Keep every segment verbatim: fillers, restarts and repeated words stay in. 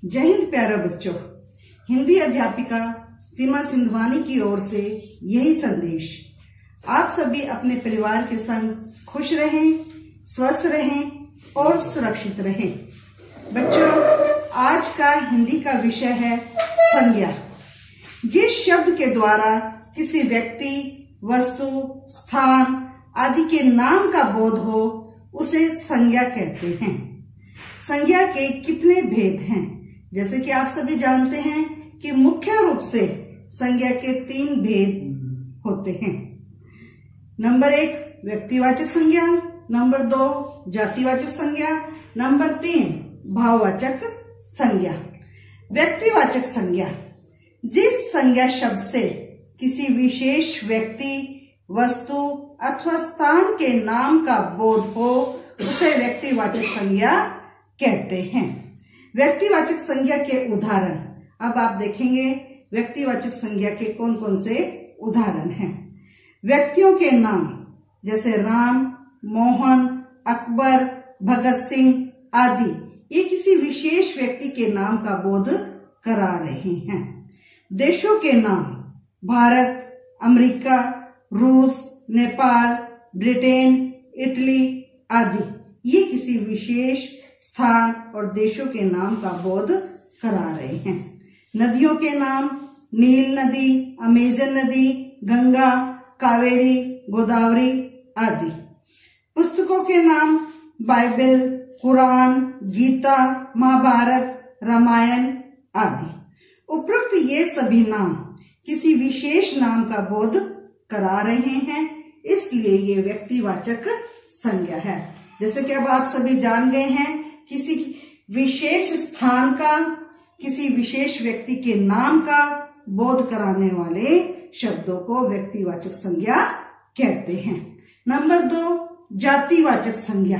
जय हिंद प्यारे बच्चों। हिंदी अध्यापिका सीमा सिंधवानी की ओर से यही संदेश। आप सभी अपने परिवार के संग खुश रहें, स्वस्थ रहें और सुरक्षित रहें। बच्चों, आज का हिंदी का विषय है संज्ञा। जिस शब्द के द्वारा किसी व्यक्ति, वस्तु, स्थान आदि के नाम का बोध हो उसे संज्ञा कहते हैं। संज्ञा के कितने भेद हैं? जैसे कि आप सभी जानते हैं कि मुख्य रूप से संज्ञा के तीन भेद होते हैं। नंबर एक व्यक्तिवाचक संज्ञा, नंबर दो जातिवाचक संज्ञा, नंबर तीन भाववाचक संज्ञा। व्यक्तिवाचक संज्ञा जिस संज्ञा शब्द से किसी विशेष व्यक्ति, वस्तु अथवा स्थान के नाम का बोध हो उसे व्यक्तिवाचक संज्ञा कहते हैं। व्यक्तिवाचक संज्ञा के उदाहरण अब आप देखेंगे। व्यक्तिवाचक संज्ञा के कौन कौन से उदाहरण हैं? व्यक्तियों के नाम जैसे राम, मोहन, अकबर, भगत सिंह आदि, ये किसी विशेष व्यक्ति के नाम का बोध करा रहे हैं। देशों के नाम भारत, अमेरिका, रूस, नेपाल, ब्रिटेन, इटली आदि, ये किसी विशेष स्थान और देशों के नाम का बोध करा रहे हैं। नदियों के नाम नील नदी, अमेजन नदी, गंगा, कावेरी, गोदावरी आदि। पुस्तकों के नाम बाइबल, कुरान, गीता, महाभारत, रामायण आदि। उपरोक्त ये सभी नाम किसी विशेष नाम का बोध करा रहे हैं, इसलिए ये व्यक्तिवाचक संज्ञा है। जैसे कि अब आप सभी जान गए हैं, किसी विशेष स्थान का, किसी विशेष व्यक्ति के नाम का बोध कराने वाले शब्दों को व्यक्तिवाचक संज्ञा कहते हैं। नंबर दो जातिवाचक संज्ञा।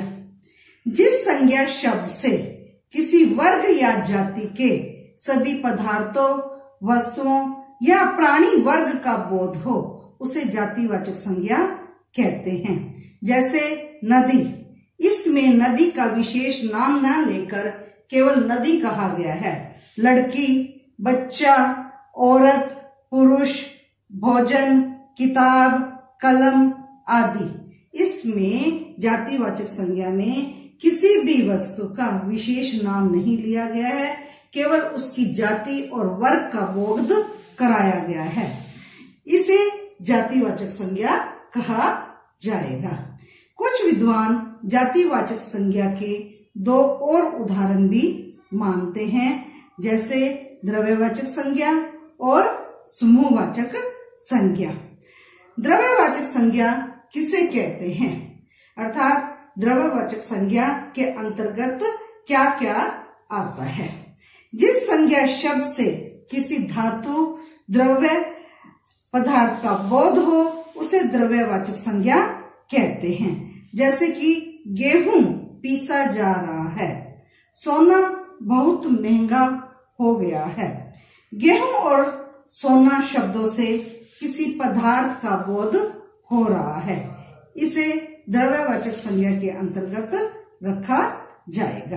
जिस संज्ञा शब्द से किसी वर्ग या जाति के सभी पदार्थों, वस्तुओं या प्राणी वर्ग का बोध हो उसे जातिवाचक संज्ञा कहते हैं। जैसे नदी, इसमें नदी का विशेष नाम न लेकर केवल नदी कहा गया है। लड़की, बच्चा, औरत, पुरुष, भोजन, किताब, कलम आदि, इसमें जातिवाचक संज्ञा में किसी भी वस्तु का विशेष नाम नहीं लिया गया है, केवल उसकी जाति और वर्ग का बोध कराया गया है। इसे जातिवाचक संज्ञा कहा जाएगा। कुछ विद्वान जातिवाचक संज्ञा के दो और उदाहरण भी मानते हैं, जैसे द्रव्यवाचक संज्ञा और समूहवाचक संज्ञा। द्रव्यवाचक संज्ञा किसे कहते हैं, अर्थात द्रव्यवाचक संज्ञा के अंतर्गत क्या क्या आता है? जिस संज्ञा शब्द से किसी धातु, द्रव्य पदार्थ का बोध हो उसे द्रव्यवाचक संज्ञा कहते हैं। जैसे कि गेहूं पीसा जा रहा है, सोना बहुत महंगा हो गया है। गेहूं और सोना शब्दों से किसी पदार्थ का बोध हो रहा है, इसे द्रव्यवाचक संज्ञा के अंतर्गत रखा जाएगा।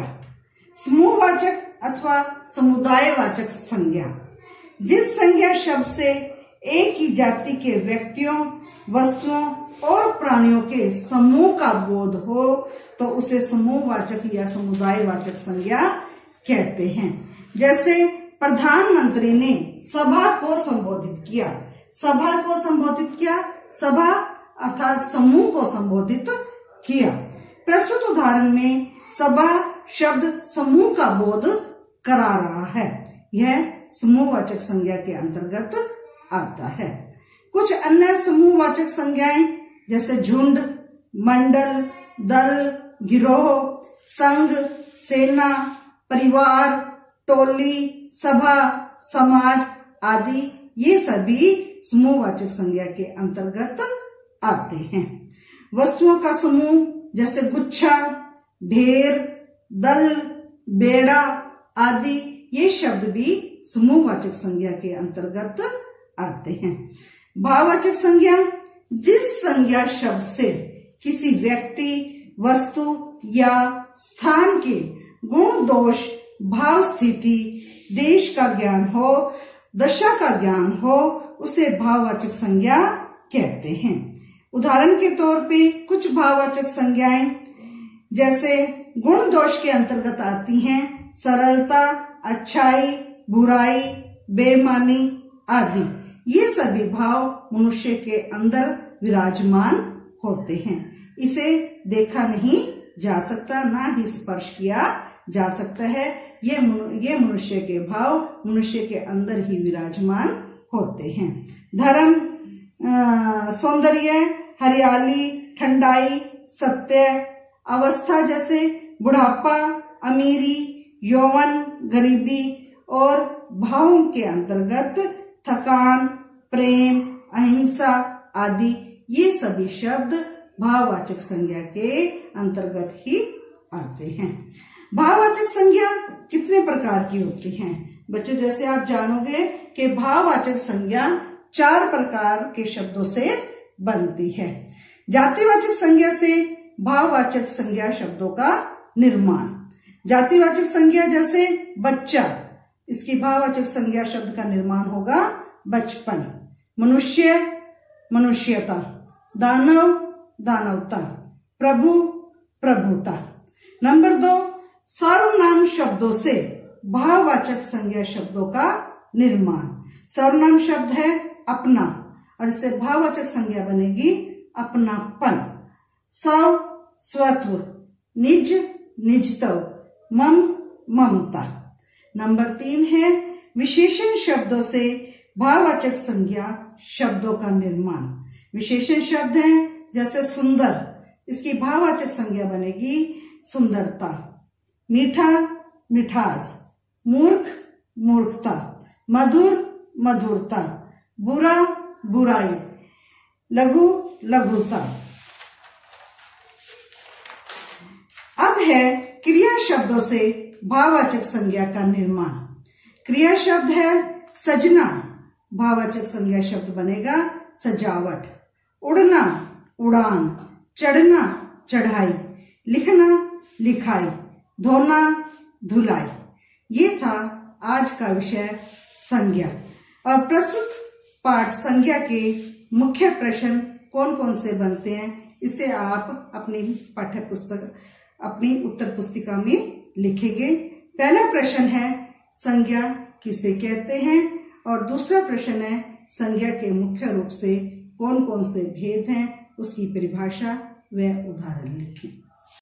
समूहवाचक अथवा समुदायवाचक संज्ञा। जिस संज्ञा शब्द से एक ही जाति के व्यक्तियों, वस्तुओं और प्राणियों के समूह का बोध हो तो उसे समूहवाचक या समुदायवाचक संज्ञा कहते हैं। जैसे प्रधानमंत्री ने सभा को संबोधित किया। सभा को संबोधित किया, सभा अर्थात समूह को संबोधित किया। प्रस्तुत उदाहरण में सभा शब्द समूह का बोध करा रहा है, यह समूहवाचक संज्ञा के अंतर्गत आता है। कुछ अन्य समूहवाचक संज्ञाएं जैसे झुंड, मंडल, दल, गिरोह, संघ, सेना, परिवार, टोली, सभा, समाज आदि, ये सभी समूहवाचक संज्ञा के अंतर्गत आते हैं। वस्तुओं का समूह जैसे गुच्छा, ढेर, दल, बेड़ा आदि, ये शब्द भी समूहवाचक संज्ञा के अंतर्गत आते हैं। भाववाचक संज्ञा। जिस संज्ञा शब्द से किसी व्यक्ति, वस्तु या स्थान के गुण, दोष भाव स्थिति, देश का ज्ञान हो, दशा का ज्ञान हो, उसे भाववाचक संज्ञा कहते हैं। उदाहरण के तौर पे कुछ भाववाचक संज्ञाएं जैसे गुण दोष के अंतर्गत आती हैं सरलता, अच्छाई, बुराई, बेईमानी आदि। ये सभी भाव मनुष्य के अंदर विराजमान होते हैं। इसे देखा नहीं जा सकता, ना ही स्पर्श किया जा सकता है। ये ये मनुष्य के भाव मनुष्य के अंदर ही विराजमान होते हैं। धर्म, सौंदर्य, हरियाली, ठंडाई, सत्य, अवस्था जैसे बुढ़ापा, अमीरी, यौवन, गरीबी और भावों के अंतर्गत थकान, प्रेम, अहिंसा आदि, ये सभी शब्द भाववाचक संज्ञा के अंतर्गत ही आते हैं। भाववाचक संज्ञा कितने प्रकार की होती हैं? बच्चों, जैसे आप जानोगे कि भाववाचक संज्ञा चार प्रकार के शब्दों से बनती है। जातिवाचक संज्ञा से भाववाचक संज्ञा शब्दों का निर्माण। जातिवाचक संज्ञा जैसे बच्चा, इसकी भाववाचक संज्ञा शब्द का निर्माण होगा बचपन। मनुष्य, मनुष्यता। दानव, दानवता। प्रभु, प्रभुता। नंबर दो, सर्वनाम शब्दों से भाववाचक संज्ञा शब्दों का निर्माण। सर्वनाम शब्द है अपना और इससे भाववाचक संज्ञा बनेगी अपनापन। स्व, स्वत्व। निज, निजत्व। मम, ममता। नंबर तीन है विशेषण शब्दों से भाववाचक संज्ञा शब्दों का निर्माण। विशेषण शब्द हैं जैसे सुंदर, इसकी भाववाचक संज्ञा बनेगी सुंदरता। मीठा, मिठास। मूर्ख, मूर्खता। मधुर, मधुरता। बुरा, बुराई। लघु, लघुता। अब है क्रिया शब्दों से भाववाचक संज्ञा का निर्माण। क्रिया शब्द है सजना, भाववाचक संज्ञा शब्द बनेगा सजावट। उड़ना, उड़ान। चढ़ना, चढ़ाई। लिखना, लिखाई। धोना, धुलाई। ये था आज का विषय संज्ञा। और प्रस्तुत पाठ संज्ञा के मुख्य प्रश्न कौन कौन से बनते हैं, इसे आप अपनी पाठ्य पुस्तक अपनी उत्तर पुस्तिका में लिखेंगे। पहला प्रश्न है संज्ञा किसे कहते हैं और दूसरा प्रश्न है संज्ञा के मुख्य रूप से कौन कौन से भेद हैं, उसकी परिभाषा व उदाहरण लिखें।